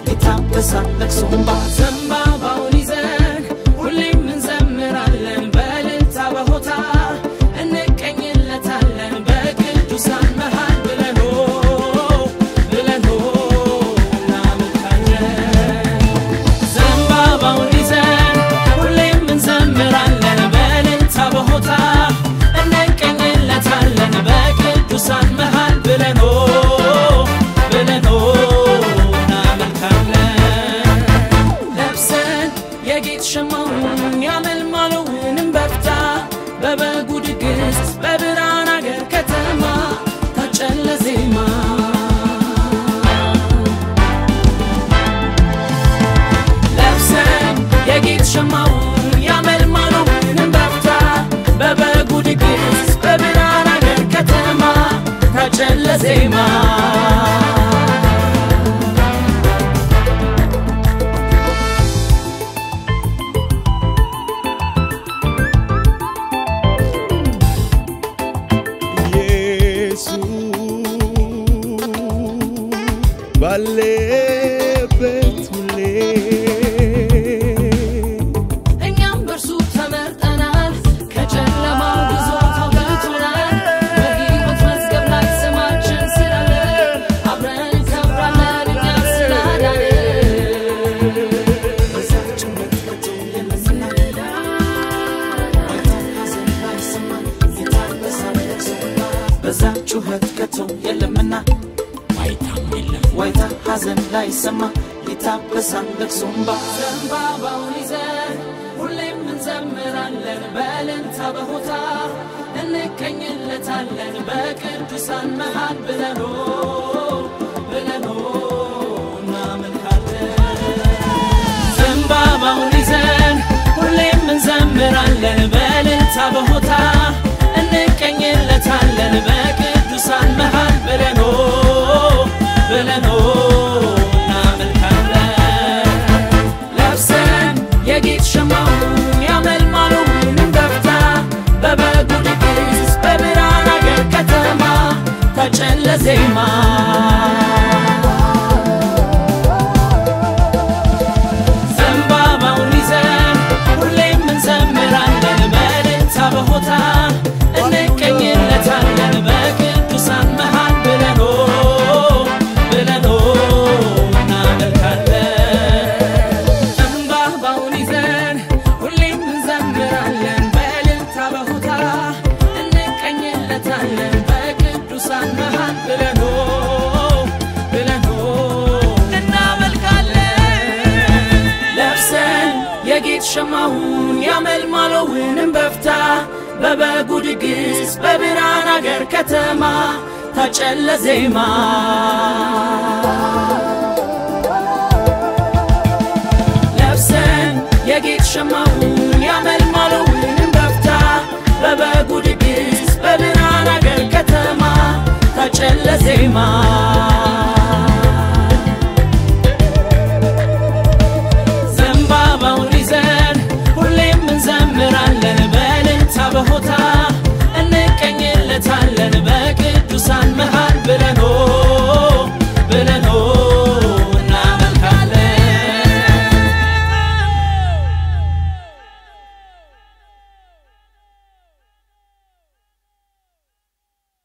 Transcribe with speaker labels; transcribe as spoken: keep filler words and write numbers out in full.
Speaker 1: ይታበሳል ለቅሶምባ ዘንባባውን ይዘን ሁሌም እንዘምራለን በእልልታ በሆታ እንቀኝለታለን በቅዱሳን መሃል ብለን ብለን እናመልካለን ዘንባባውን ይዘን ሁሌም እንዘምራለን በእልልታ በሆታ እንቀኝለታለን በቅዱሳን መሃል ብለን ብለን እናመልካለን ለብሰን የጌጥ ሸማውን ያመልማለውንም በፍታ በበጉ ድግስ በብርሃን አገር ከተማ ታጨለ ዜማ ለብሰን የጌጥ ሸማውን ያመልማለውንም በፍታ በበጉ ድግስ በብርሃን አገር ከተማ ታጨለ ዜማ ባለበት ሁሌ እኛም በርሱ ተመርጠናል ከጨለማው ግዞት አውጥቶናል በሕይወት መዝገብ ላይ ስማችን ስላለ አብረን እንከብራለን እኛ ስላዳነን በዛችን መጥቶ የምንናገር ሐዘን ላይሰማን ይታበሳል ለቅሶምባ በዛች ጩኸት ከቶ የለምና ዋይታ ሐዘን ላይሰማ ይታበሳል ለቅሶምባ ዘንባባውን ይዘን ሁሌም እንዘምራለን በእልልታ በሆታ እንቀኝለታለን በቅዱሳን መሃል ብለን ብለን እናመልካለን ዘንባባውን ይዘን ሁሌም እንዘምራለን በእልልታ በሆታ እንቀኝለታለን በቅዱሳን መሃል ብለን ብለን እናመልካለን ለብሰን የጌጥ ሸማውን ያመልማለውንም በፍታ በበጉ ድግስ በብርሃን አገር ከተማ ታጨለ ዜማ ዘንባባውን ይዘን ሁሌም እንዘምራለን በእልልታ በሆታ እንቀኝለታለን በቅዱሳን መሃል ብለን የጌጥ ሸማውን ያመልማለውንም በፍታ በበጉ ድግስ በብርሃን አገር ከተማ ታጨለ ዜማ ለብሰን የጌጥ ሸማውን ያመልማለውንም በፍታ በበጉ ድግስ በብርሃን አገር ከተማ ታጨለ ዜማ